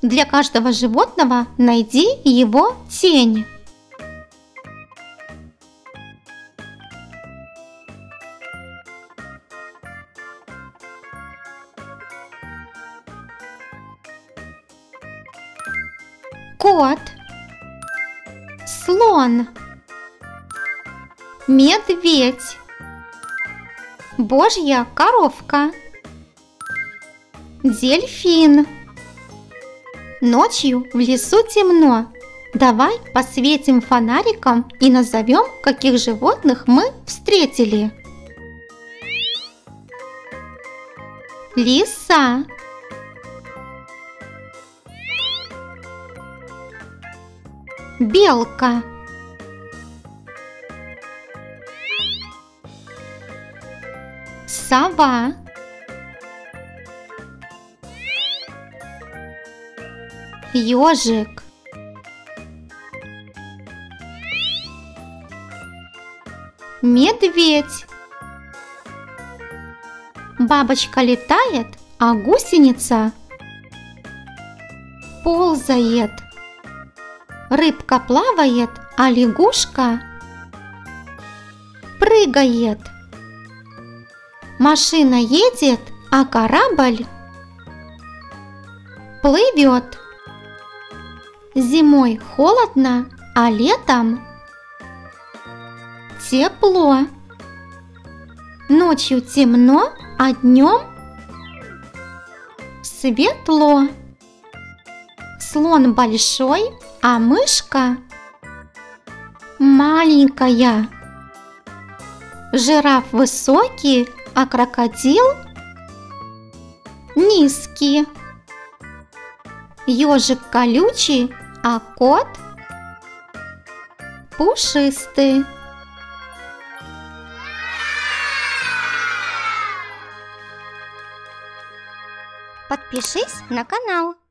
Для каждого животного найди его тень. Кот, слон, медведь, божья коровка, дельфин. Ночью в лесу темно. Давай посветим фонариком и назовем, каких животных мы встретили. Лиса, белка, сова, ежик, медведь. Бабочка летает, а гусеница ползает. Рыбка плавает, а лягушка прыгает. Машина едет, а корабль плывет. Зимой холодно, а летом тепло. Ночью темно, а днем светло. Слон большой, а мышка маленькая. Жираф высокий, а крокодил низкий. Ежик колючий, а кот пушистый. Подпишись на канал.